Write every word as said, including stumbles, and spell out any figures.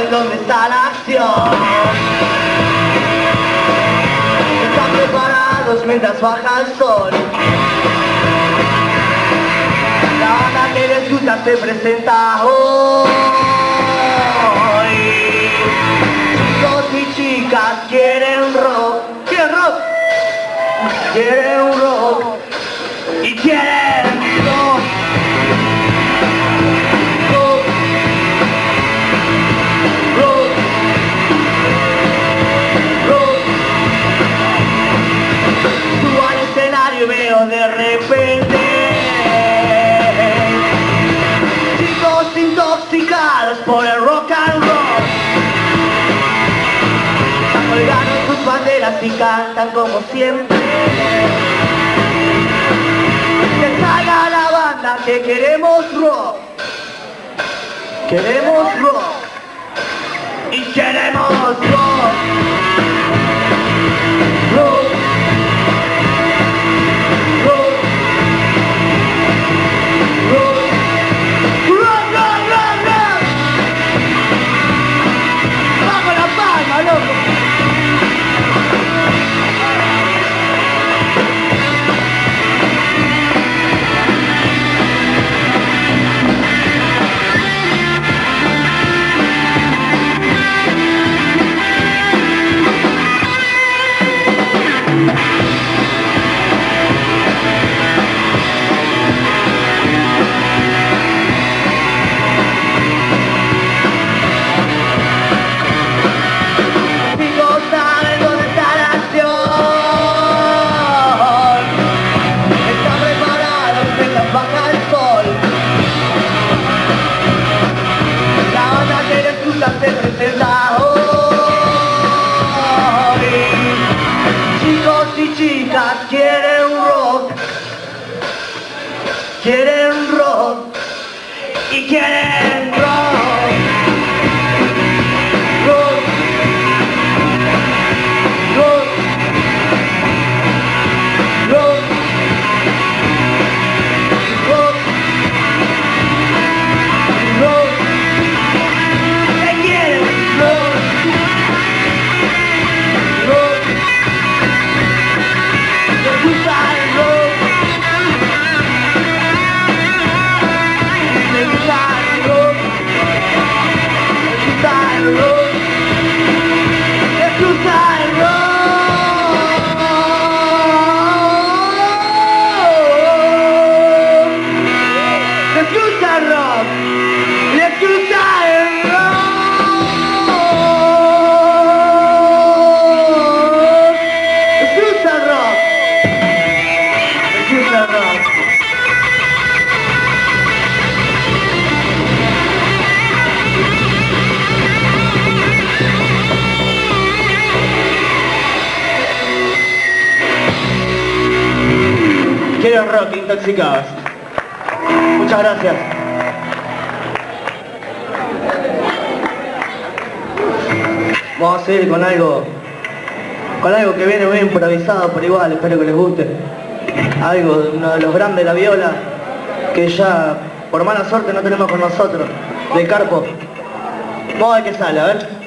saben dónde está la acción. Están preparados mientras baja el sol. La banda que les gusta se presenta hoy. Chicos y chicas quieren rock. ¿Quieren rock? Quieren rock. Y quieren rock. Rock. Rock. Rock. Subo al escenario y veo de repente chicos intoxicados por el rock and roll. Están colgando sus banderas y cantan como siempre. Que salga la banda que queremos rock. Queremos rock. Y queremos rock. Rock. Rock. Rock. Rock, rock, rock, rock. Bajo la palma, loco. Se presenta hoy. Chicos y chicas quieren rock. Quieren rock. Y quieren rock. Rock. Rock. Rock. Rock. Rock. Quiero rock, intoxicados. Muchas gracias. Vamos a seguir con algo, con algo que viene muy improvisado, por igual, espero que les guste. Algo de uno de los grandes de la viola, que ya, por mala suerte, no tenemos con nosotros, de Carpo. Vamos a ver qué sale, a ver.